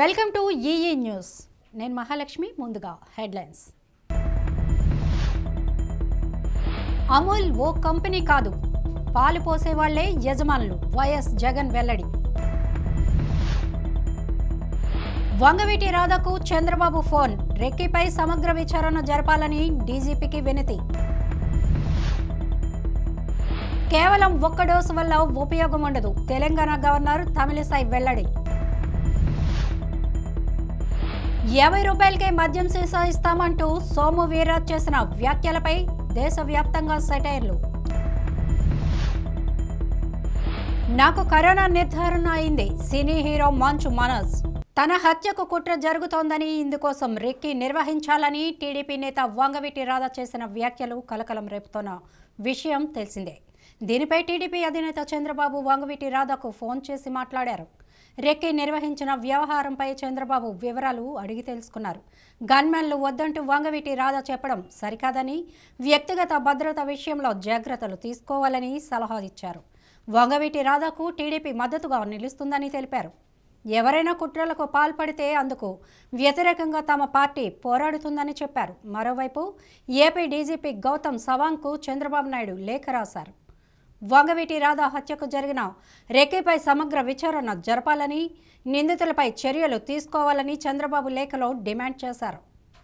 Welcome to EE news. నేను మహాలక్ష్మి. ముందుగా headlines. Amul ఓ company కాదు, పాలు పోసే వాళ్లే యజమానులు. వైఎస్ జగన్ వెల్లడి. వంగవీటి రాధాకు చంద్రబాబు ఫోన్. రెక్కిపై సమగ్ర విచారణ జరపాలని డీజీపీకి వినతి. కేవలం ఒక్క డోసు వల్ల ఉపయోగం ఉండదు. తెలంగాణ గవర్నర్ తమిళిసై వెల్లడి. 50 రూపాయలకే మద్యం సీసా ఇస్తామంటూ సోము వీర్రాజు చేసిన వ్యాఖ్యలపై దేశవ్యాప్తంగా సెటైర్లు. నాకు కరోనా నిర్ధారణ అయింది. Cine hero Manchu Manoj. తన హత్యకు కుట్ర జరుగుతోందని, ఇందుకోసం రెక్కి నిర్వహించాలని టీడీపీ నేత వంగవీటి రాధా చేసిన వ్యాఖ్యలు కలకలం రేపుతోన్న విషయం తెలిసిందే. దీనిపై టీడీపీ అధినేత చంద్రబాబు వంగవీటి రాధాకు ఫోన్ చేసి మాట్లాడారు. రెక్కి నిర్వహించిన వ్యవహారంపై చంద్రబాబు వివరాలు అడిగి తెలుసుకున్నారు. గన్మెన్లు వద్దంటూ వంగవీటి రాధా చెప్పడం సరికాదని, వ్యక్తిగత భద్రత విషయంలో జాగ్రత్తలు తీసుకోవాలని సలహా ఇచ్చారు. వంగవీటి రాధాకు టీడీపీ మద్దతుగా నిలుస్తుందని తెలిపారు. ఎవరైనా కుట్రలకు పాల్పడితే అందుకు వ్యతిరేకంగా తమ పార్టీ పోరాడుతుందని చెప్పారు. మరోవైపు ఏపీ డీజీపీ గౌతమ్ సవాంగ్కు చంద్రబాబు నాయుడు లేఖ రాశారు. వంగవీటి రాధా హత్యకు జరిగిన రెక్కిపై సమగ్ర విచారణ జరపాలని, నిందితులపై చర్యలు తీసుకోవాలని చంద్రబాబు లేఖలో డిమాండ్ చేశారు.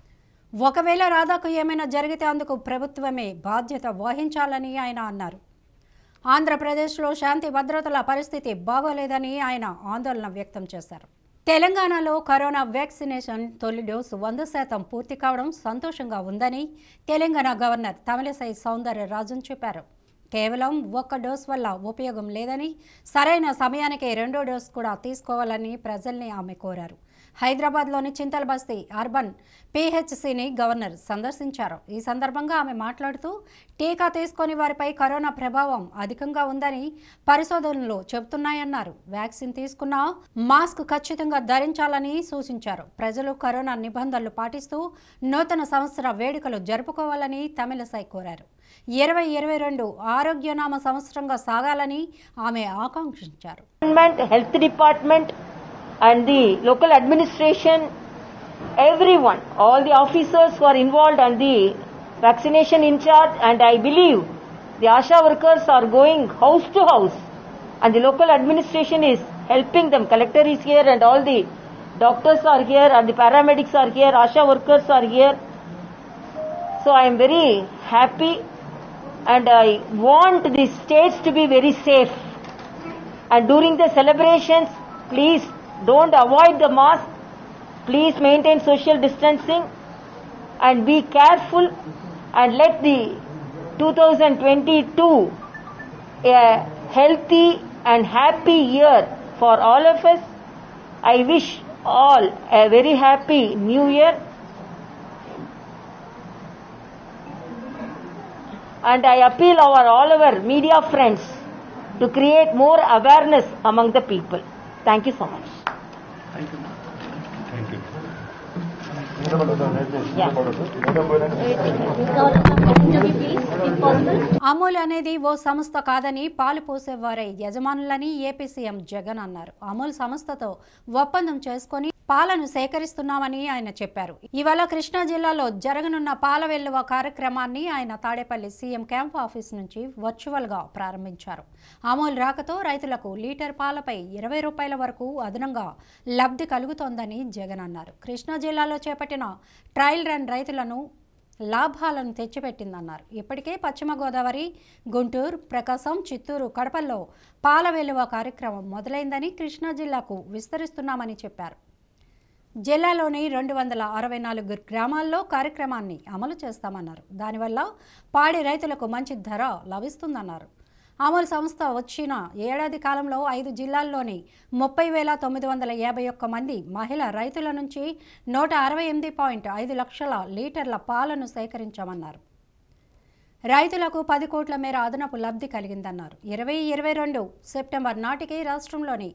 ఒకవేళ రాధాకు ఏమైనా జరిగితే అందుకు ప్రభుత్వమే బాధ్యత వహించాలని ఆయన అన్నారు. ఆంధ్రప్రదేశ్లో శాంతి భద్రతల పరిస్థితి బాగోలేదని ఆయన ఆందోళన వ్యక్తం చేశారు. తెలంగాణలో కరోనా వ్యాక్సినేషన్ తొలి డోసు 100% పూర్తి కావడం సంతోషంగా ఉందని తెలంగాణ గవర్నర్ తమిళిసై సౌందరరాజన్ చెప్పారు. కేవలం ఒక్క డోస్ వల్ల ఉపయోగం లేదని, సరైన సమయానికి రెండో డోస్ కూడా తీసుకోవాలని ప్రజల్ని ఆమె కోరారు. హైదరాబాద్లోని చింతలబస్తీ అర్బన్ పీహెచ్సిని గవర్నర్ సందర్శించారు. ఈ సందర్భంగా ఆమె మాట్లాడుతూ, టీకా తీసుకొని వారిపై కరోనా ప్రభావం అధికంగా ఉందని పరిశోధనలు చెబుతున్నాయన్నారు. వ్యాక్సిన్ తీసుకున్నా మాస్క్ ఖచ్చితంగా ధరించాలని సూచించారు. ప్రజలు కరోనా నిబంధనలు పాటిస్తూ నూతన సంవత్సర వేడుకలు జరుపుకోవాలని తమిళిసై కోరారు. 2022 ఆరోగ్యనామ సంవత్సరంగా సాగాలని ఆమె ఆకాంక్షించారు. Health department and the local administration, everyone, all the officers who are involved and the vaccination in charge, and I believe the ASHA workers are going house to house and the local administration is helping them. Collector is here and all the doctors are here and the paramedics are here, ASHA workers are here. So I am very happy and I want the states to be very safe, and during the celebrations, please don't avoid the mask, please maintain social distancing and be careful, and let the 2022 a healthy and happy year for all of us. I wish all a very happy new year, and I appeal all our media friends to create more awareness among the people. Thank you so much. Thank you. Amul అనేది ఓ సంస్థ కాదని, పాలు పోసేవారే యజమానులని AP CM Jagan అన్నారు. అమూల్ సంస్థతో ఒప్పందం చేసుకుని పాలను సేకరిస్తున్నామని ఆయన చెప్పారు. ఇవాళ కృష్ణా జిల్లాలో జరగనున్న పాల వెల్లువ కార్యక్రమాన్ని ఆయన తాడేపల్లి సీఎం క్యాంప్ ఆఫీస్ నుంచి వర్చువల్ గా ప్రారంభించారు. అమూల్ రాకతో రైతులకు లీటర్ పాలపై 20 రూపాయల వరకు అదనంగా లబ్ధి కలుగుతోందని జగన్ అన్నారు. కృష్ణా జిల్లాలో చేపట్టిన ట్రయల్ రన్ రైతులను లాభాలను తెచ్చిపెట్టిందన్నారు. ఇప్పటికే పశ్చిమ గోదావరి, గుంటూరు, ప్రకాశం, చిత్తూరు, కడపల్లో పాల వెల్లువ కార్యక్రమం మొదలైందని, కృష్ణా జిల్లాకు విస్తరిస్తున్నామని చెప్పారు. జిల్లాలోని 264 గ్రామాల్లో కార్యక్రమాన్ని అమలు చేస్తామన్నారు. దానివల్ల పాడి రైతులకు మంచి ధర లభిస్తుందన్నారు. అమూల్ సంస్థ వచ్చిన ఏడాది కాలంలో 5 జిల్లాల్లోని 30,951 మంది మహిళా రైతుల నుంచి 168.5 లక్షల లీటర్ల పాలను సేకరించామన్నారు. రైతులకు 10 కోట్ల మేర అదనపు లబ్ధి కలిగిందన్నారు. 2022 సెప్టెంబర్ నాటికి రాష్ట్రంలోని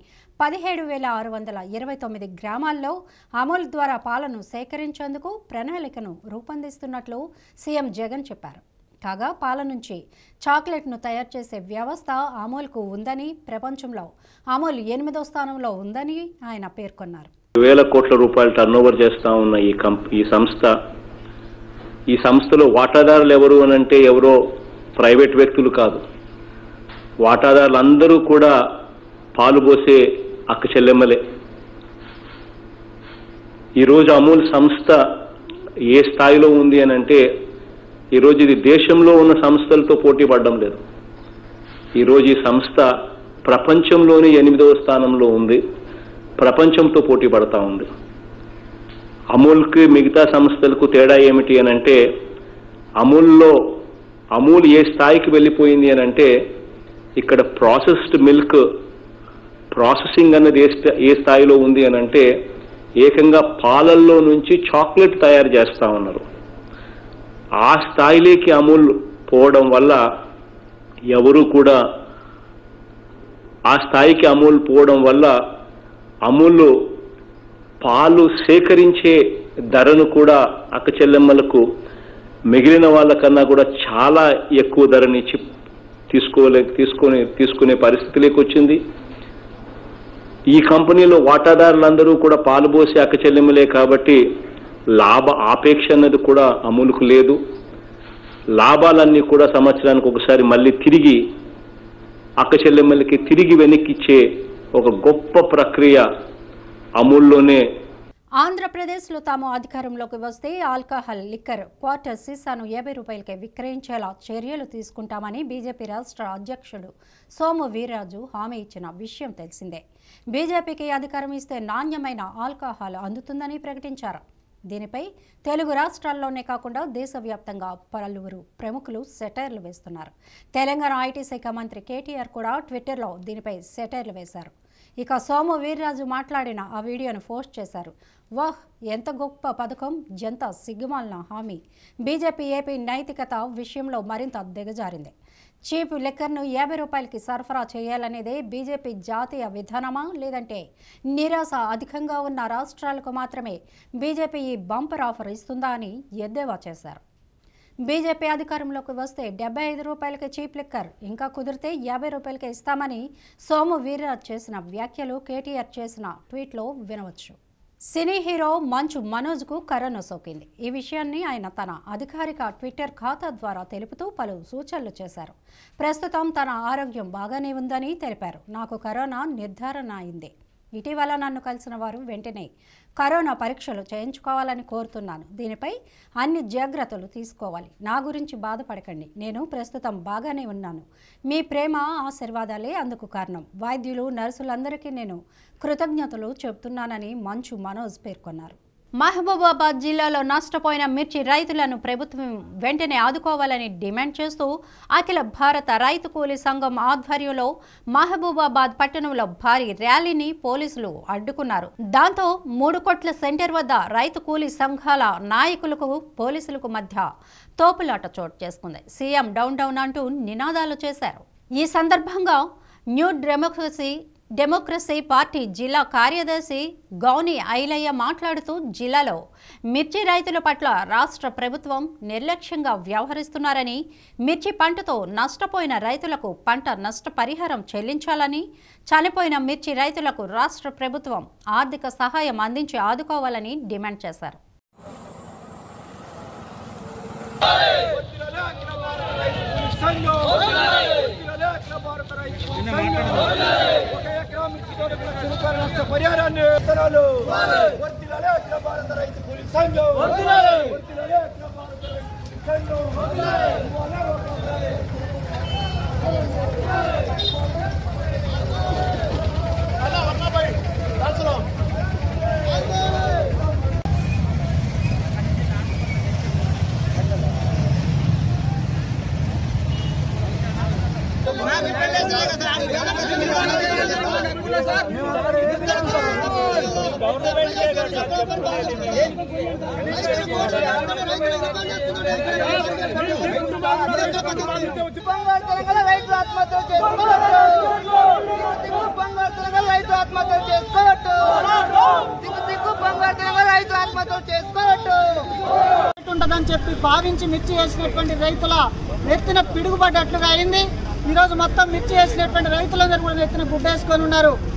17,629 గ్రామాల్లో అమూల్ ద్వారా పాలను సేకరించేందుకు ప్రణాళికను రూపొందిస్తున్నట్లు సీఎం జగన్ చెప్పారు. కాగా పాల నుంచి చాక్లెట్ను తయారు చేసే వ్యవస్థ అమూల్కు ఉందని, ప్రపంచంలో అమూల్ 8వ స్థానంలో ఉందని ఆయన పేర్కొన్నారు. వేల కోట్ల రూపాయలు టర్నోవర్ చేస్తా ఉన్న ఈ సంస్థలో వాటాదారులు ఎవరు అనంటే ఎవరో ప్రైవేట్ వ్యక్తులు కాదు. వాటాదారులు అందరూ కూడా పాలుపోసే అక్క చెల్లెమ్మలే. ఈరోజు అమూల్ సంస్థ ఏ స్థాయిలో ఉంది అనంటే ఈరోజు ఇది దేశంలో ఉన్న సంస్థలతో పోటీ పడడం లేదు. ఈరోజు ఈ సంస్థ ప్రపంచంలోనే 8వ స్థానంలో ఉంది, ప్రపంచంతో పోటీ పడతా ఉంది. అమూల్కి మిగతా సంస్థలకు తేడా ఏమిటి అనంటే అమూల్ ఏ స్థాయికి వెళ్ళిపోయింది అనంటే ఇక్కడ ప్రాసెస్డ్ మిల్క్ ప్రాసెసింగ్ అన్నది ఏ స్థాయిలో ఉంది అనంటే ఏకంగా పాలల్లో నుంచి చాక్లెట్ తయారు చేస్తా ఉన్నారు. ఆ స్థాయిలోకి అమూల్ పోవడం వల్ల ఎవరు కూడా ఆ స్థాయికి అమూల్ పోవడం వల్ల అమూల్ పాలు సేకరించే ధరను కూడా అక్క చెల్లెమ్మలకు మిగిలిన వాళ్ళకన్నా కూడా చాలా ఎక్కువ ధరనిచ్చి తీసుకునే పరిస్థితిలోకి వచ్చింది. ఈ కంపెనీలో వాటాదారులందరూ కూడా పాలుపోసే అక్క చెల్లెమ్మలే కాబట్టి లాభ ఆపేక్ష అన్నది కూడా అమూల్కు లేదు. లాభాలన్నీ కూడా సంవత్సరానికి ఒకసారి మళ్ళీ తిరిగి అక్క చెల్లెమ్మలకి తిరిగి వెనక్కిచ్చే ఒక గొప్ప ప్రక్రియ అమూల్లోనే. ఆంధ్రప్రదేశ్లో తాము అధికారంలోకి వస్తే ఆల్కహాల్ లిక్కర్ క్వార్టర్ సీసాను 50 రూపాయలకే విక్రయించేలా చర్యలు తీసుకుంటామని బీజేపీ రాష్ట్ర అధ్యక్షుడు సోము వీర్రాజు హామీ ఇచ్చిన విషయం తెలిసిందే. బీజేపీకి అధికారం ఇస్తే నాణ్యమైన ఆల్కహాల్ అందుతుందని ప్రకటించారు. దీనిపై తెలుగు రాష్ట్రాల్లోనే కాకుండా దేశవ్యాప్తంగా పలువురు ప్రముఖులు సెటైర్లు వేస్తున్నారు. తెలంగాణ ఐటీ శాఖ మంత్రి కేటీఆర్ కూడా ట్విట్టర్లో దీనిపై సెటైర్లు వేశారు. ఇక సోము వీర్రాజు మాట్లాడిన ఆ వీడియోను పోస్ట్ చేశారు. వాహ్, ఎంత గొప్ప పథకం, ఎంత సిగ్గుమాలిన హామీ. బీజేపీ ఏపీ నైతికత విషయంలో మరింత దిగజారింది. చీప్ లిక్కర్ను 50 రూపాయలకి సరఫరా చేయాలనేదే బీజేపీ జాతీయ విధానమా, లేదంటే నిరాశ అధికంగా ఉన్న రాష్ట్రాలకు మాత్రమే బీజేపీ ఈ బంపర్ ఆఫర్ ఇస్తుందా అని ఎద్దేవా చేశారు. బీజేపీ అధికారంలోకి వస్తే 75 రూపాయలకి చీప్ లిక్కర్, ఇంకా కుదిరితే 50 రూపాయలకి ఇస్తామని సోము వీర్రాజు చేసిన వ్యాఖ్యలు కేటీఆర్ చేసిన ట్వీట్లో వినవచ్చు. సినీ హీరో మంచు మనోజ్కు కరోనా సోకింది. ఈ విషయాన్ని ఆయన తన అధికారిక ట్విట్టర్ ఖాతా ద్వారా తెలుపుతూ పలు సూచనలు చేశారు. ప్రస్తుతం తన ఆరోగ్యం బాగానే ఉందని తెలిపారు. నాకు కరోనా నిర్ధారణ అయింది. ఇటీవల నన్ను కలిసిన వారు వెంటనే కరోనా పరీక్షలు చేయించుకోవాలని కోరుతున్నాను. దీనిపై అన్ని జాగ్రత్తలు తీసుకోవాలి. నా గురించి బాధపడకండి. నేను ప్రస్తుతం బాగానే ఉన్నాను. మీ ప్రేమ ఆశీర్వాదాలే అందుకు కారణం. వైద్యులు, నర్సులందరికీ నేను కృతజ్ఞతలు చెబుతున్నానని మంచు మనోజ్ పేర్కొన్నారు. మహబూబాబాద్ జిల్లాలో నష్టపోయిన మిర్చి రైతులను ప్రభుత్వం వెంటనే ఆదుకోవాలని డిమాండ్ చేస్తూ అఖిల భారత రైతు కూలీ సంఘం ఆధ్వర్యంలో మహబూబాబాద్ పట్టణంలో భారీ ర్యాలీని పోలీసులు అడ్డుకున్నారు. దాంతో 3 కోట్ల సెంటర్ వద్ద రైతు కూలీ సంఘాల నాయకులకు పోలీసులకు మధ్య తోపులాట చోటు చేసుకుంది. సీఎం డౌన్ డౌన్ అంటూ నినాదాలు చేశారు. ఈ సందర్భంగా న్యూ డెమోక్రసీ పార్టీ జిల్లా కార్యదర్శి గౌని ఐలయ్య మాట్లాడుతూ జిల్లాలో మిర్చి రైతుల పట్ల రాష్ట్ర ప్రభుత్వం నిర్లక్ష్యంగా వ్యవహరిస్తున్నారని, మిర్చి పంటతో నష్టపోయిన రైతులకు పంట నష్టపరిహారం చెల్లించాలని, చనిపోయిన మిర్చి రైతులకు రాష్ట్ర ప్రభుత్వం ఆర్థిక సహాయం అందించి ఆదుకోవాలని డిమాండ్ చేశారు. ఉంటుందని చెప్పి భావించి మిర్చి వేసినటువంటి రైతుల నెత్తిన పిడుగుపడ్డట్లుగా అయింది. ఈరోజు మొత్తం మిర్చి వేసినటువంటి రైతులందరూ కూడా నెత్తిన గుడ్డేసుకొని ఉన్నారు.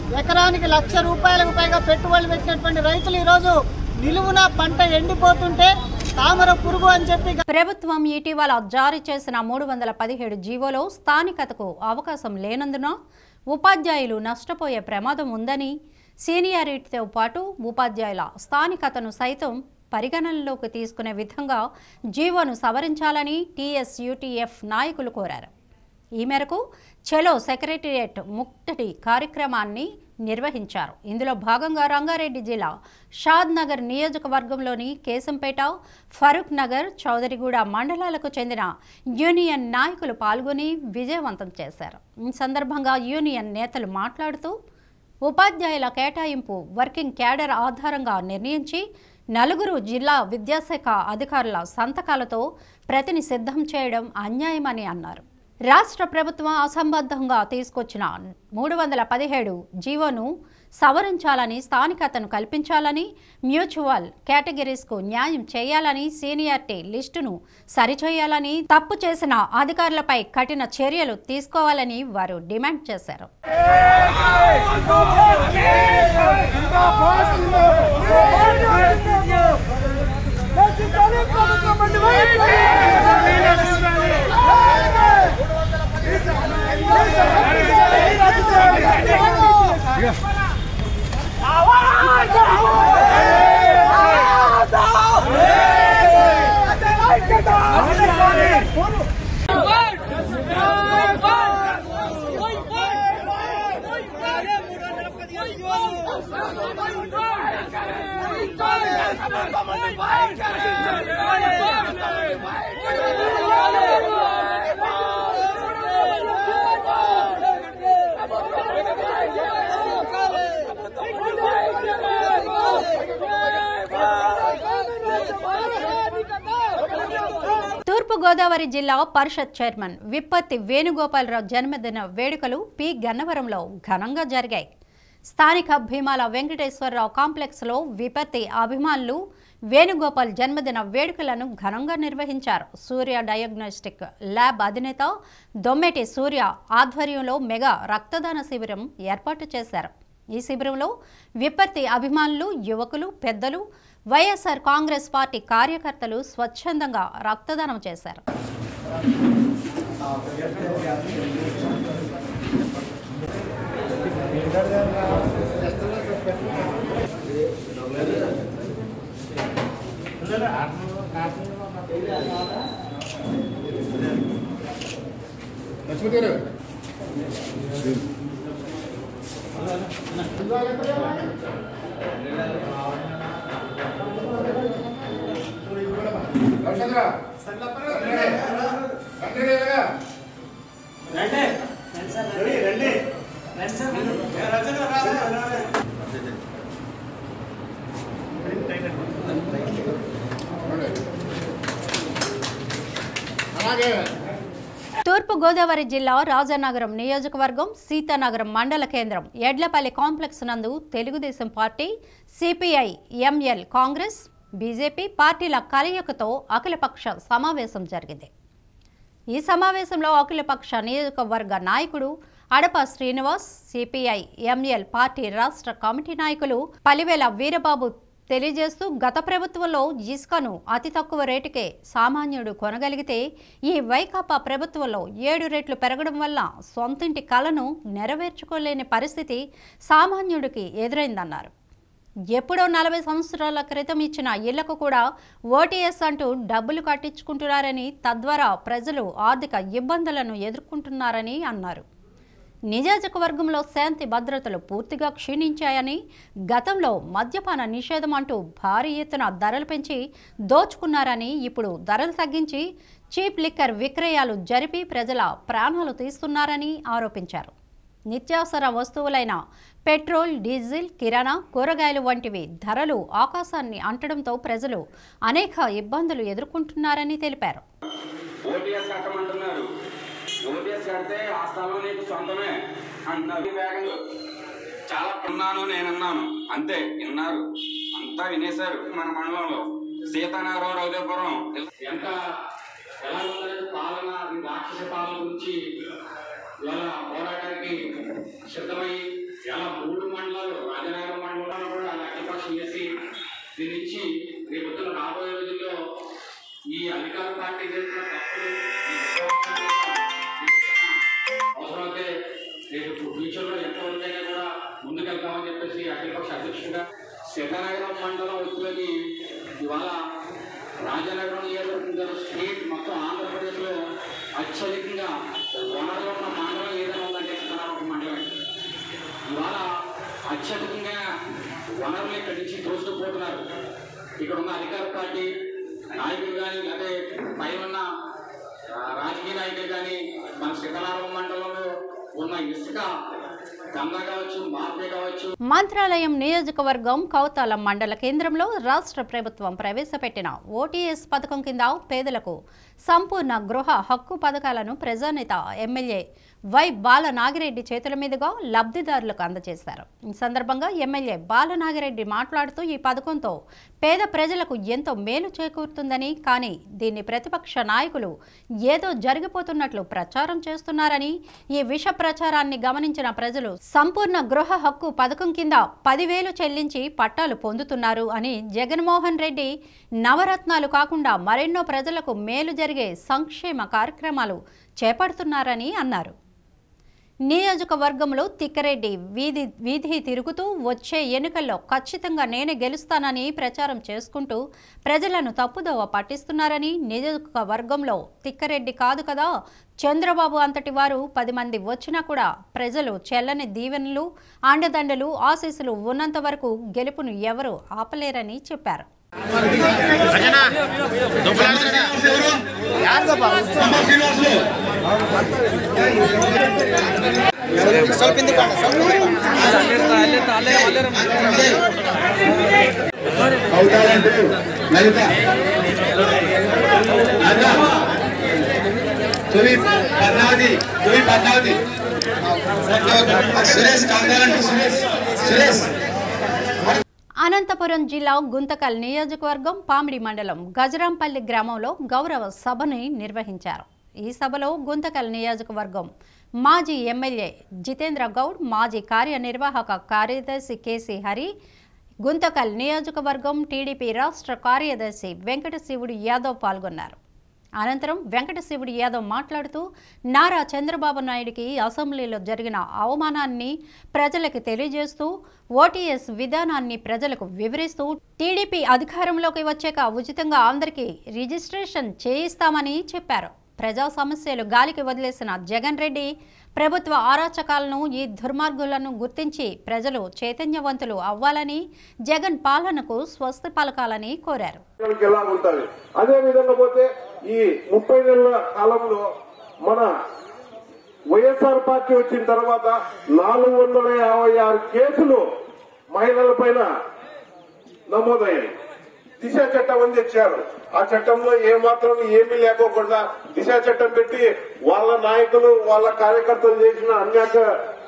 ఎకరానికి ₹1,00,000 పైగా పెట్టుబడులు పెట్టినటువంటి రైతులు ఈరోజు నిలువున పంట ఎండిపోతుంటే తామర పురుగు అని చెప్పి ప్రభుత్వం ఇటీవల జారీ చేసిన 317 జీవోలో స్థానికతకు అవకాశం లేనందున ఉపాధ్యాయులు నష్టపోయే ప్రమాదం ఉందని, సీనియారిటీతో పాటు ఉపాధ్యాయుల స్థానికతను సైతం పరిగణనలోకి తీసుకునే విధంగా జీవోను సవరించాలని టీఎస్యూటీఎఫ్ నాయకులు కోరారు. ఈ మేరకు చలో సెక్రటేరియట్ ముట్టడి కార్యక్రమాన్ని నిర్వహించారు. ఇందులో భాగంగా రంగారెడ్డి జిల్లా షాద్ నగర్ నియోజకవర్గంలోని కేశంపేట, ఫరూక్ నగర్, చౌదరిగూడ మండలాలకు చెందిన యూనియన్ నాయకులు పాల్గొని విజయవంతం చేశారు. ఈ సందర్భంగా యూనియన్ నేతలు మాట్లాడుతూ ఉపాధ్యాయుల కేటాయింపు వర్కింగ్ క్యాడర్ ఆధారంగా నిర్ణయించి 4 జిల్లా విద్యాశాఖ అధికారుల సంతకాలతో ప్రతిని సిద్ధం చేయడం అన్యాయమని అన్నారు. రాష్ట్ర ప్రభుత్వం అసంబద్ధంగా తీసుకొచ్చిన 317 జీవోను సవరించాలని, స్థానికతను కల్పించాలని, మ్యూచువల్ కేటగిరీస్కు న్యాయం చేయాలని, సీనియారిటీ లిస్టును సరిచేయాలని, తప్పు చేసిన అధికారులపై కఠిన చర్యలు తీసుకోవాలని వారు డిమాండ్ చేశారు. తూర్పుగోదావరి జిల్లా పరిషత్ చైర్మన్ విప్పత్తి వేణుగోపాలరావు జన్మదిన వేడుకలు పి గన్నవరంలో ఘనంగా జరిగాయి. స్థానిక భీమాల వెంకటేశ్వరరావు కాంప్లెక్స్లో విపత్తి అభిమానులు వేణుగోపాల్ జన్మదిన వేడుకలను ఘనంగా నిర్వహించారు. సూర్య డయాగ్నోస్టిక్ ల్యాబ్ అధినేత దొమ్మేటి సూర్య ఆధ్వర్యంలో మెగా రక్తదాన శిబిరం ఏర్పాటు చేశారు. ఈ శిబిరంలో విపత్తి అభిమానులు, యువకులు, పెద్దలు, వైఎస్ఆర్ కాంగ్రెస్ పార్టీ కార్యకర్తలు స్వచ్ఛందంగా రక్తదానం చేశారు. తూర్పుగోదావరి జిల్లా రాజానగరం నియోజకవర్గం సీతానగరం మండల కేంద్రం ఎడ్లపల్లి కాంప్లెక్స్ నందు Telugu Desam party, CPI, ML, Congress, BJP పార్టీల కలయికతో అఖిలపక్ష సమావేశం జరిగింది. ఈ సమావేశంలో అఖిలపక్ష నియోజకవర్గ నాయకుడు Adapa Srinivas, CPI, ML party రాష్ట్ర కమిటీ నాయకులు పలివేల వీరబాబు తెలియజేస్తూ గత ప్రభుత్వంలో ఇసుకను అతి తక్కువ రేటుకే సామాన్యుడు కొనగలిగితే ఈ వైకాపా ప్రభుత్వంలో 7 రెట్లు పెరగడం వల్ల సొంతింటి కలను నెరవేర్చుకోలేని పరిస్థితి సామాన్యుడికి ఎదురైందన్నారు. ఎప్పుడో 40 సంవత్సరాల క్రితం ఇచ్చిన ఇళ్లకు కూడా ఓటీఎస్ అంటూ డబ్బులు కట్టించుకుంటున్నారని, తద్వారా ప్రజలు ఆర్థిక ఇబ్బందులను ఎదుర్కొంటున్నారని అన్నారు. నియోజకవర్గంలో శాంతి భద్రతలు పూర్తిగా క్షీణించాయని, గతంలో మద్యపాన నిషేధం అంటూ భారీ ఎత్తున ధరలు పెంచి దోచుకున్నారని, ఇప్పుడు ధరలు తగ్గించి చీప్ లిక్కర్ విక్రయాలు జరిపి ప్రజల ప్రాణాలు తీస్తున్నారని ఆరోపించారు. నిత్యావసర వస్తువులైన పెట్రోల్, డీజిల్, కిరాణా, కూరగాయలు వంటివి ధరలు ఆకాశాన్ని అంటడంతో ప్రజలు అనేక ఇబ్బందులు ఎదుర్కొంటున్నారని తెలిపారు. ఓటీఎస్ కడితే ఆ స్థలం నీకు సొంతమే అంటున్నారు. వేగంగా చాలా విన్నాను, నేనున్నాను, అంతే విన్నారు, అంతా వినేశారు. మన మండలంలో సీతానగరం, రౌదేపురం ఎంత ఎలా ఉందంటే పాలన, రాక్షస పాలన గురించి ఎలా పోరాటానికి సిద్ధమై ఎలా 3 కూడా అఖిలపక్షం చేసి దీని నుంచి రేపు రాబోయే రోజుల్లో ఈ అధికార పార్టీ చేసిన తప్పులు అవసరమైతే రేపు ఫ్యూచర్లో ఎంతవరకైనా కూడా ముందుకెళ్తామని చెప్పేసి అఖిలపక్ష అధ్యక్షుడిగా సీతానగరం మండలం వచ్చి ఇవాళ రాజనగరం నియోజకవర్గం స్టేట్ మొత్తం ఆంధ్రప్రదేశ్లో అత్యధికంగా వనరులు ఉన్న మండలం ఏదైనా ఉందంటే సీతానగరం మండలం. ఇవాళ అత్యధికంగా వనరులు ఇక్కడి నుంచి దోసుకుపోతున్నారు. ఇక్కడ ఉన్న అధికార పార్టీ నాయకులు కానీ లేకపోతే పైన ఉన్న రాజకీయ నాయకులు కానీ మన సీతానగరం మండలంలో ఉన్న ఇసుక మంత్రాలయం నియోజకవర్గం కౌతాల మండల కేంద్రంలో రాష్ట్ర ప్రభుత్వం ప్రవేశపెట్టిన ఓటీఎస్ పథకం కింద పేదలకు సంపూర్ణ గృహ హక్కు పథకాలను ప్రజానేత ఎమ్మెల్యే వై బాలనాగిరెడ్డి చేతుల మీదుగా లబ్ధిదారులకు అందజేశారు. ఈ సందర్భంగా ఎమ్మెల్యే బాలనాగిరెడ్డి మాట్లాడుతూ ఈ పథకంతో పేద ప్రజలకు ఎంతో మేలు చేకూరుతుందని, కానీ దీన్ని ప్రతిపక్ష నాయకులు ఏదో జరిగిపోతున్నట్లు ప్రచారం చేస్తున్నారని, ఈ విష ప్రచారాన్ని గమనించిన ప్రజలు సంపూర్ణ గృహ హక్కు పథకం కింద 10,000 చెల్లించి పట్టాలు పొందుతున్నారు అని, జగన్మోహన్ రెడ్డి నవరత్నాలు కాకుండా మరెన్నో ప్రజలకు మేలు జరిగే సంక్షేమ కార్యక్రమాలు చేపడుతున్నారని అన్నారు. నియోజకవర్గంలో తిక్కరెడ్డి వీధి తిరుగుతూ వచ్చే ఎన్నికల్లో ఖచ్చితంగా నేనే గెలుస్తానని ప్రచారం చేసుకుంటూ ప్రజలను తప్పుదోవ పట్టిస్తున్నారని, నియోజకవర్గంలో తిక్కరెడ్డి కాదు కదా చంద్రబాబు అంతటి వారు 10 మంది వచ్చినా కూడా ప్రజలు చెల్లని దీవెనలు, అండదండలు, ఆశీస్సులు ఉన్నంత వరకు గెలుపును ఎవరూ ఆపలేరని చెప్పారు. అనంతపురం జిల్లా గుంతకల్ నియోజకవర్గం పామిడి మండలం గజరాంపల్లి గ్రామంలో గౌరవ సభని నిర్వహించారు. ఈ సభలో గుంతకల్ నియోజకవర్గం మాజీ ఎమ్మెల్యే జితేంద్ర గౌడ్, మాజీ కార్యనిర్వాహక కార్యదర్శి కేసీ హరి, గుంతకల్ నియోజకవర్గం టీడీపీ రాష్ట్ర కార్యదర్శి వెంకటశివుడు యాదవ్ పాల్గొన్నారు. అనంతరం వెంకటశివుడు యాదవ్ మాట్లాడుతూ నారా చంద్రబాబు నాయుడికి అసెంబ్లీలో జరిగిన అవమానాన్ని ప్రజలకు తెలియజేస్తూ ఓటీఎస్ విధానాన్ని ప్రజలకు వివరిస్తూ టీడీపీ అధికారంలోకి వచ్చాక ఉచితంగా అందరికీ రిజిస్ట్రేషన్ చేయిస్తామని చెప్పారు. ప్రజా సమస్యలు గాలికి వదిలేసిన జగన్ రెడ్డి ప్రభుత్వ అరాచకాలను, ఈ దుర్మార్గులను గుర్తించి ప్రజలు చైతన్యవంతులు అవ్వాలని, జగన్ పాలనకు స్వస్తి పలకాలని కోరారు. అదే విధంగా పోతే ఈ 30 నెలల కాలంలో మన వైఎస్ఆర్ పార్టీ వచ్చిన తర్వాత 456 కేసులు మహిళల పైన నమోదయ్యాయి. దిశ చట్టం అని తెచ్చారు. ఆ చట్టంలో ఏమాత్రం ఏమీ లేకోకుండా దిశ చట్టం పెట్టి వాళ్ళ నాయకులు, వాళ్ళ కార్యకర్తలు చేసిన అన్యాక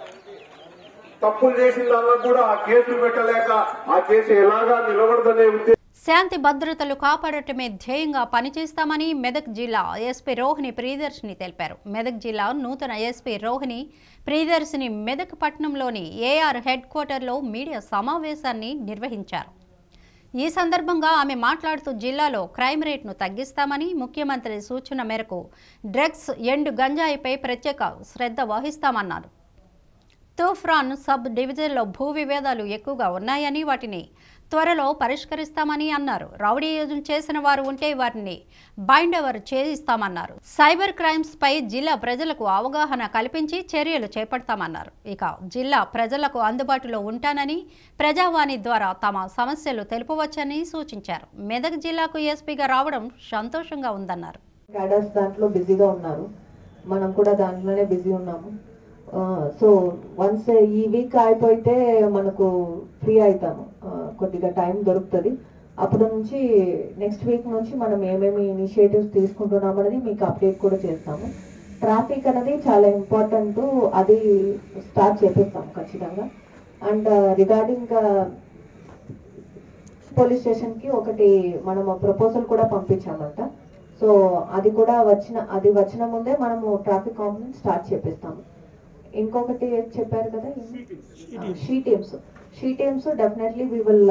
తప్పులు చేసిన దానికి కూడా ఆ కేసులు పెట్టలేక ఆ కేసు ఎలాగా నిలబడదనే ఉద్దేశం. శాంతి భద్రతలు కాపాడటమే ధ్యేయంగా పనిచేస్తామని మెదక్ జిల్లా ఎస్పీ రోహిణి ప్రియదర్శిని తెలిపారు. మెదక్ జిల్లా నూతన ఎస్పీ రోహిణి ప్రియదర్శిని మెదక్ పట్టణంలోని ఏఆర్ హెడ్ క్వార్టర్లో మీడియా సమావేశాన్ని నిర్వహించారు. ఈ సందర్భంగా ఆమె మాట్లాడుతూ జిల్లాలో క్రైమ్ రేట్ను తగ్గిస్తామని, ముఖ్యమంత్రి సూచన మేరకు డ్రగ్స్, ఎండు గంజాయిపై ప్రత్యేక శ్రద్ధ వహిస్తామన్నారు. తూఫ్రాన్ సబ్ డివిజన్లో భూ వివాదాలు ఎక్కువగా ఉన్నాయని, వాటిని త్వరలో పరిష్కరిస్తామని అన్నారు. రౌడీయిజం చేసిన వారు ఉంటే వారిని బైండ్ ఓవర్ చేయిస్తామన్నారు. సైబర్ క్రైమ్స్ పై జిల్లా ప్రజలకు అవగాహన కల్పించి చర్యలు చేపడతామన్నారు. ఇక జిల్లా ప్రజలకు అందుబాటులో ఉంటానని, ప్రజావాణి ద్వారా తమ సమస్యలు తెలుపవచ్చని సూచించారు. మెదక్ జిల్లాకు ఎస్పీగా రావడం సంతోషంగా ఉందన్నారు. క్యాడర్స్ దాంట్లో బిజీగా ఉన్నారు, మనం కూడా దాంట్లోనే బిజీ ఉన్నాము. సో వన్స్ ఈ వీక్ అయిపోతే మనకు ఫ్రీ అవుతాము, కొద్దిగా టైం దొరుకుతుంది. అప్పటి నుంచి నెక్స్ట్ వీక్ నుంచి మనం ఏమేమి ఇనిషియేటివ్స్ తీసుకుంటున్నాం అనేది మీకు అప్డేట్ కూడా చేస్తాము. ట్రాఫిక్ అనేది చాలా ఇంపార్టెంట్, అది స్టార్ట్ చేపిస్తాం ఖచ్చితంగా. అండ్ రిగార్డింగ్ పోలీస్ స్టేషన్కి ఒకటి మనం ప్రపోజల్ కూడా పంపించామంట. సో అది కూడా వచ్చిన ముందే మనము ట్రాఫిక్ కాంప్లైంట్ స్టార్ట్ చేపిస్తాము. ఇంకొకటి చెప్పారు కదా she teams definitely we will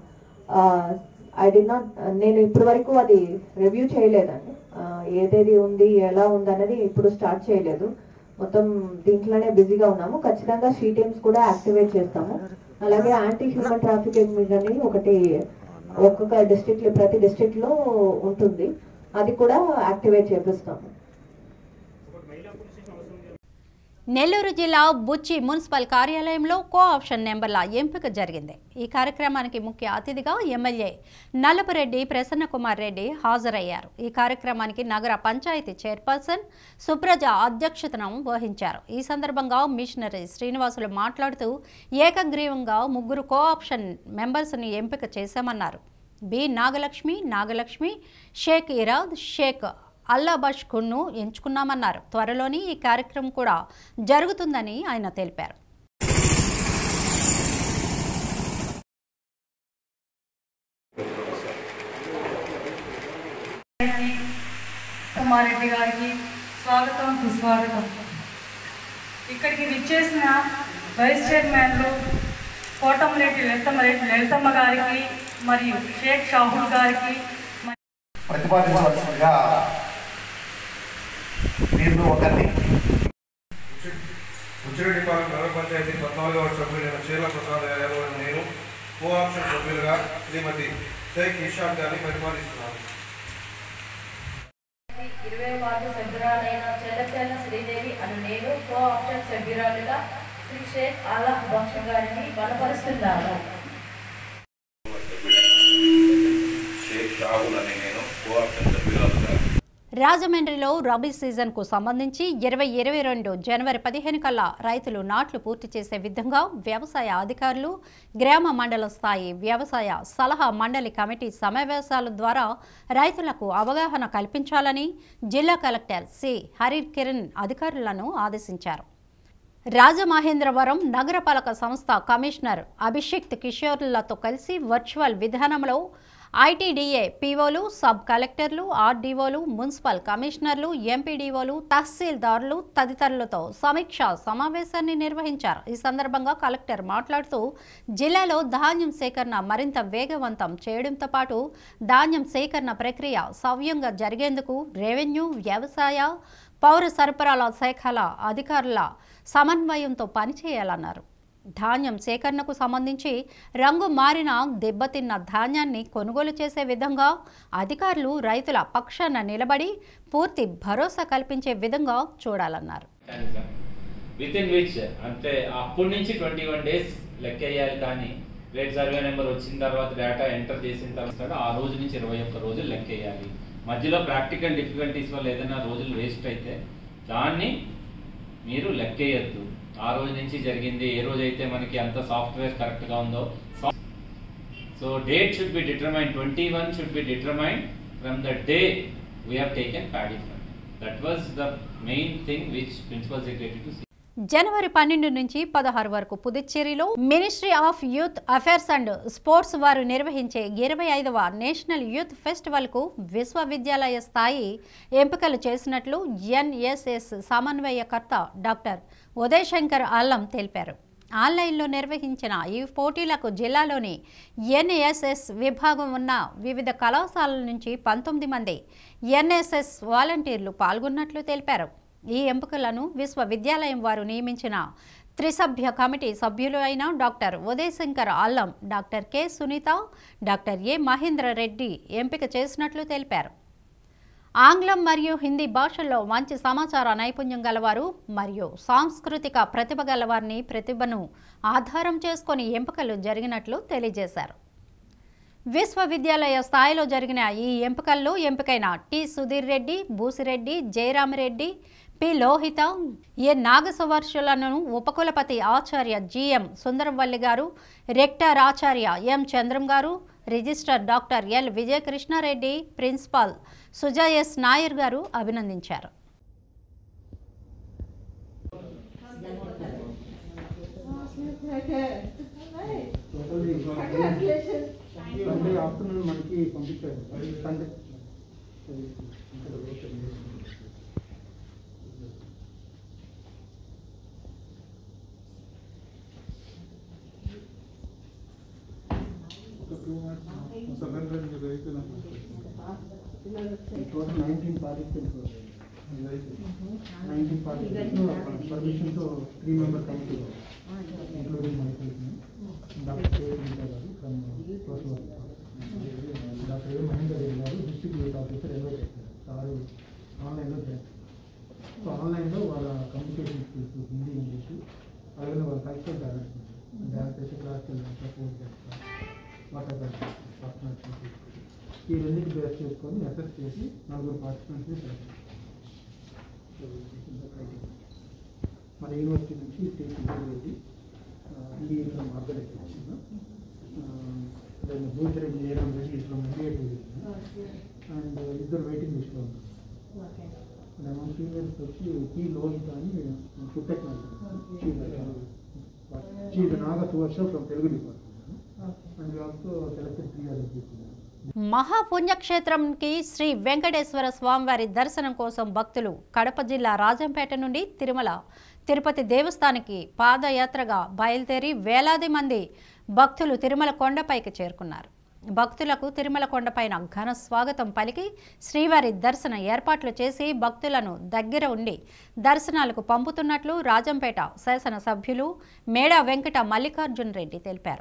I'd not నేను ఇప్పటి వరకు అది రివ్యూ చేయలేదండి. ఏదేది ఉంది ఎలా ఉంది అనేది ఇప్పుడు స్టార్ట్ చేయలేదు. మొత్తం దీంట్లోనే బిజీగా ఉన్నాము. ఖచ్చితంగా షీ టీమ్స్ కూడా యాక్టివేట్ చేస్తాము. అలాగే యాంటీ హ్యూమన్ ట్రాఫికింగ్ మీద ఒకటి ఒక్కొక్క డిస్ట్రిక్ట్ ప్రతి డిస్ట్రిక్ట్ లో ఉంటుంది, అది కూడా యాక్టివేట్ చేపిస్తాము. నెల్లూరు జిల్లా బుచ్చి మున్సిపల్ కార్యాలయంలో కోఆప్షన్ నెంబర్ల ఎంపిక జరిగింది. ఈ కార్యక్రమానికి ముఖ్య అతిథిగా ఎమ్మెల్యే నల్లపురెడ్డి ప్రసన్నకుమార్ రెడ్డి హాజరయ్యారు. ఈ కార్యక్రమానికి నగర పంచాయతీ చైర్పర్సన్ సుప్రజ అధ్యక్షతను వహించారు. ఈ సందర్భంగా మిషనరీ శ్రీనివాసులు మాట్లాడుతూ ఏకగ్రీవంగా 3 కోఆప్షన్ మెంబర్స్ని ఎంపిక చేశామన్నారు. బి నాగలక్ష్మి, షేక్ ఇరాద్, షేక్ అల్లాబష్ ఖున్ను ఎంచుకున్నామన్నారు. త్వరలోని ఈ కార్యక్రమం కూడా జరుగుతుందని ఆయన తెలిపారు. కుమారెడ్డి గారికి స్వాగతం, సుస్వాగతం. ఇక్కడికి విచ్చేసిన వైస్ చైర్మన్లు కోటంరెడ్డి లలితమ్మ గారికి మరియు షేక్ షాహుల్ గారికి ప్రతిపాదించవలసిందిగా వీరిలో ఒకరిని ఉచ్చిరెడ్డిపాలెం నగర పంచాయతీ 14వ వార్డు సభ్యులైన చీర్ల ప్రసాద్ యాదవ్ నేను కోఆప్షన్ సభ్యులుగా శ్రీమతి షేక్ ఇషాక్ గారిని ప్రతిపాదిస్తున్నాను. 20వ వార్డు సభ్యురాలైన చెల్లచెల్ల శ్రీదేవి అను నేను కోఆప్షన్ సభ్యురాలుగా శ్రీ షేక్ అల్లాహ్ బక్ష్ గారిని బలపరుస్తున్నాను. రాజమండ్రిలో రబీ సీజన్కు సంబంధించి 2022 జనవరి 15 కల్లా రైతులు నాట్లు పూర్తి చేసే విధంగా వ్యవసాయ అధికారులు గ్రామ మండల స్థాయి వ్యవసాయ సలహా మండలి కమిటీ సమావేశాల ద్వారా రైతులకు అవగాహన కల్పించాలని జిల్లా కలెక్టర్ సి హరికిరణ్ అధికారులను ఆదేశించారు. రాజమహేంద్రవరం నగరపాలక సంస్థ కమిషనర్ అభిషేక్ కిషోర్లతో కలిసి వర్చువల్ విధానంలో ఐటీడీఏ పీఓలు, సబ్ కలెక్టర్లు, ఆర్డీఓలు, మున్సిపల్ కమిషనర్లు, ఎంపీడీఓలు, తహసీల్దారులు తదితరులతో సమీక్షా సమావేశాన్ని నిర్వహించారు. ఈ సందర్భంగా కలెక్టర్ మాట్లాడుతూ జిల్లాలో ధాన్యం సేకరణ మరింత వేగవంతం చేయడంతో పాటు ధాన్యం సేకరణ ప్రక్రియ సవ్యంగా జరిగేందుకు రెవెన్యూ, వ్యవసాయ, పౌర సరఫరాల శాఖల అధికారుల సమన్వయంతో పనిచేయాలన్నారు. ధాన్యం సేకరణకు సంబంధించి రంగు మారిన దెబ్బతిన్న ధాన్యాన్ని కొనుగోలు చేసే విధంగా అధికారులు రైతుల పక్షాన నిలబడి పూర్తి భరోసా కల్పించే విధంగా చూడాలన్నారు. వితిన్ విచ్ అంటే అప్పటి నుంచి 21 days లెక్క వేయాలి. కానీ రేట్ సర్వే నెంబర్ వచ్చిన తర్వాత డేటా ఎంటర్ చేసిన తర్వాత ఆ రోజు నుంచి 21 రోజులు లెక్క వేయాలి. మధ్యలో ప్రాక్టికల్ డిఫికల్టీస్ వల్ల ఏదైనా రోజులు వేస్ట్ అయితే దాన్ని మీరు లెక్కేయద్దు. ఆ రోజు నుంచి జరిగింది ఏ రోజైతే మనకి అంత సాఫ్ట్వేర్ కరెక్ట్గా ఉందో. So date should be determine 21 should be determine from the day we have taken paddy from. That was the main thing which principal secretary to జనవరి 12 నుంచి 16 వరకు పుదుచ్చేరిలో ministry of youth affairs and sports వారు నిర్వహించే 25వ national youth ఫెస్టివల్కు విశ్వవిద్యాలయ స్థాయి ఎంపికలు చేసినట్లు ఎన్ఎస్ఎస్ సమన్వయకర్త డాక్టర్ ఉదయ్ శంకర్ అల్లం తెలిపారు. ఆన్లైన్లో నిర్వహించిన ఈ పోటీలకు జిల్లాలోని ఎన్ఎస్ఎస్ విభాగం ఉన్న వివిధ కళాశాలల నుంచి 19 మంది ఎన్ఎస్ఎస్ వాలంటీర్లు పాల్గొన్నట్లు తెలిపారు. ఈ ఎంపికలను విశ్వవిద్యాలయం వారు నియమించిన త్రిసభ్య కమిటీ సభ్యులు అయిన doctor Uday Shankar Allam, doctor K Sunitha, doctor A Mahendra Reddy ఎంపిక చేసినట్లు తెలిపారు. ఆంగ్లం మరియు హిందీ భాషల్లో మంచి సమాచార నైపుణ్యం గలవారు మరియు సాంస్కృతిక ప్రతిభ గలవారిని ప్రతిభను ఆధారం చేసుకొని ఎంపికలు జరిగినట్లు తెలియజేశారు. విశ్వవిద్యాలయ స్థాయిలో జరిగిన ఈ ఎంపికల్లో ఎంపికైన T Sudheer Reddy, Boosireddy, Jayaramareddy, P Lohitha, A నాగసువర్షులను ఉపకులపతి ఆచార్య జిఎం సుందరవల్లి గారు, రెక్టర్ ఆచార్య ఎం చంద్రం గారు, register doctor L Vijayakrishnareddy, principal Sujay S Nair గారు అభినందించారు. ఆఫ్టర్నూన్ మనకి పంపించారు. టోటల్ 19 పార్టిసిపెంట్స్ 19 పార్టిసిపెంట్స్ పర్మిషన్తో 3 member committee including myself doctor KVR గారు from social work, doctor A Mahender Reddy గారు డిస్ట్రిక్ట్ యూత్ ఆఫీసర్ ఎన్వై చేస్తారు. సార్ ఆన్లైన్లో చేస్తారు. సో ఆన్లైన్లో వాళ్ళ కమ్యూనికేషన్ స్కిల్స్ హిందీ ఇంగ్లీష్ అలాగే వాళ్ళ కల్చరల్ టాలెంట్స్ డ్యాన్స్ చేసి క్లాసికల్ సపోర్ట్ చేస్తారు. వాటర్ పర్సనాలిటీ ఈ రెండింటి బేస్ చేసుకొని అసెస్ చేసి 4 పార్టిసిపెంట్స్ని సెలెక్ట్ మన యూనివర్సిటీ నుంచి స్టేట్ రెడ్డి ఈ ఆర్గనైజేషన్ భూమిరెడ్డి జయరామ్ రెడ్డి ఇట్లా మెడియేటివ్ అండ్ 2 వెయిటింగ్ లిస్ట్లో ఉన్నారు. మన ఫీమేల్స్ వచ్చి పీ లోన్ కానీ food technology Naga Suvarsha from Telugu department and also selected 3 other people. మహాపుణ్యక్షేత్రంకి శ్రీ వెంకటేశ్వర స్వామివారి దర్శనం కోసం భక్తులు కడప జిల్లా రాజంపేట నుండి తిరుమల తిరుపతి దేవస్థానానికి పాదయాత్రగా బయలుదేరి వేలాది మంది భక్తులు తిరుమల కొండపైకి చేరుకున్నారు. భక్తులకు తిరుమల కొండపైన ఘన స్వాగతం పలికి శ్రీవారి దర్శన ఏర్పాట్లు చేసి భక్తులను దగ్గర ఉండి దర్శనాలకు పంపుతున్నట్లు రాజంపేట శాసనసభ్యులు మేడా వెంకట మల్లికార్జున రెడ్డి తెలిపారు.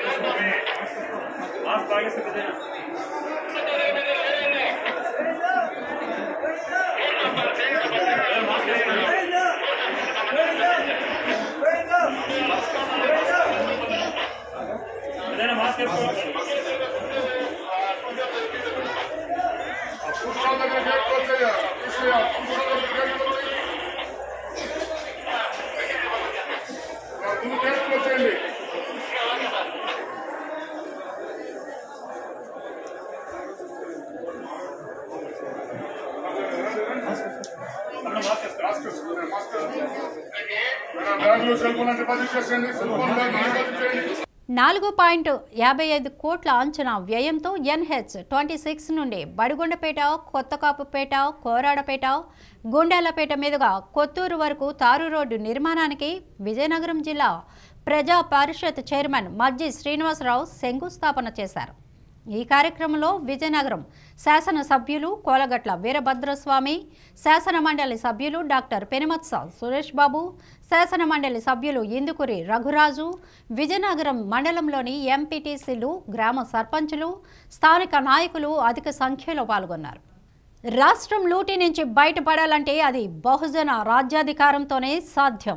$4.55 కోట్ల అంచనా వ్యయంతో NH-26 నుండి బడిగొండపేట, కొత్తకాపుపేట, కోరాడపేట, గుండాలపేట మీదుగా కొత్తూరు వరకు తారు రోడ్డు నిర్మాణానికి విజయనగరం జిల్లా ప్రజా పరిషత్ చైర్మన్ మజ్జి శ్రీనివాసరావు శంకుస్థాపన చేశారు. ఈ కార్యక్రమంలో విజయనగరం శాసనసభ్యులు కోలగట్ల వీరభద్రస్వామి, శాసన మండలి సభ్యులు డాక్టర్ పెనుమత్స సురేష్ బాబు, శాసన మండలి సభ్యులు ఇందుకూరి రఘురాజు, విజయనగరం మండలంలోని ఎంపీటీసీలు, గ్రామ సర్పంచులు, స్థానిక నాయకులు అధిక సంఖ్యలో పాల్గొన్నారు. రాష్ట్రం లూటీ నుంచి బయటపడాలంటే అది బహుజన రాజ్యాధికారంతోనే సాధ్యం.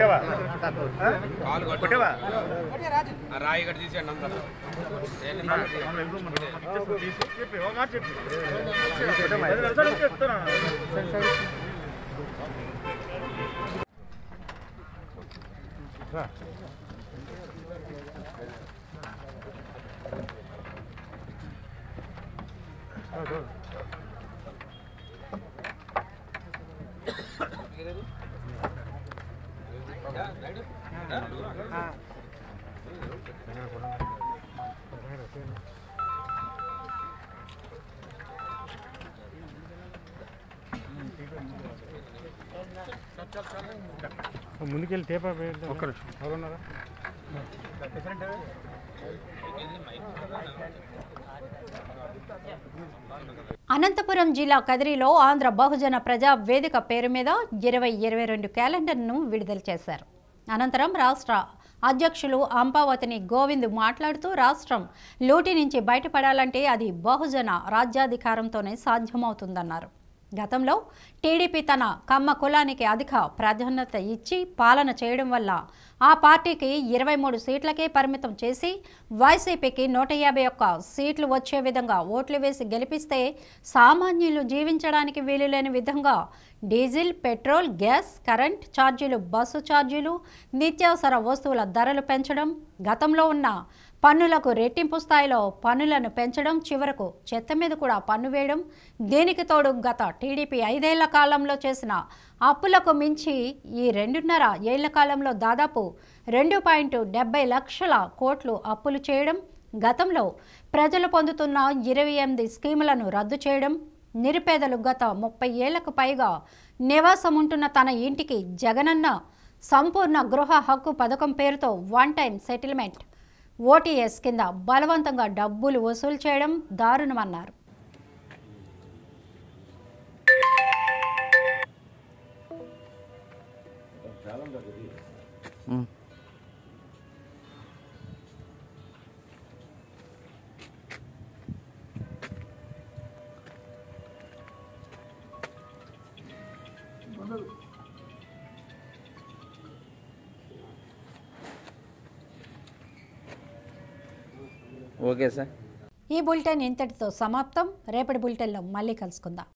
ముందుకెళ్ళి టేపా ఎవరున్నారా? అనంతపురం జిల్లా కదిరిలో ఆంధ్ర బహుజన ప్రజా వేదిక పేరు మీద 2022 క్యాలెండర్ను విడుదల చేశారు. అనంతరం రాష్ట్ర అధ్యక్షులు అంపావతిని గోవింద్ మాట్లాడుతూ రాష్ట్రం లూటీ నుంచి బయటపడాలంటే అది బహుజన రాజ్యాధికారంతోనే సాధ్యమవుతుందన్నారు. గతంలో టీడీపీ తన కమ్మ కులానికి అధిక ప్రాధాన్యత ఇచ్చి పాలన చేయడం వల్ల ఆ పార్టీకి 23 సీట్లకే పరిమితం చేసి వైసీపీకి 151 సీట్లు వచ్చే విధంగా ఓట్లు వేసి గెలిపిస్తే సామాన్యులు జీవించడానికి వీలులేని విధంగా డీజిల్, పెట్రోల్, గ్యాస్, కరెంట్ ఛార్జీలు, బస్సు ఛార్జీలు, నిత్యావసర వస్తువుల ధరలు పెంచడం, గతంలో ఉన్న పన్నులకు రెట్టింపు స్థాయిలో పన్నులను పెంచడం, చివరకు చెత్త మీద కూడా పన్ను వేయడం, దీనికి తోడు గత టీడీపీ 5 ఏళ్ల కాలంలో చేసిన అప్పులకు మించి ఈ 2.5 ఏళ్ల కాలంలో దాదాపు 2.70 లక్షల కోట్లు అప్పులు చేయడం, గతంలో ప్రజలు పొందుతున్న 28 స్కీములను రద్దు చేయడం, నిరుపేదలు గత 30 ఏళ్లకు పైగా నివాసం ఉంటున్న తన ఇంటికి జగనన్న సంపూర్ణ గృహ హక్కు పథకం పేరుతో 1 టైం సెటిల్మెంట్ ఓటీఎస్ కింద బలవంతంగా డబ్బులు వసూలు చేయడం దారుణమన్నారు. Okay sir. ఈ బులెటిన్ ఇంతటితో సమాప్తం. రేపటి బులెటిన్లో మళ్ళీ కలుసుకుందాం.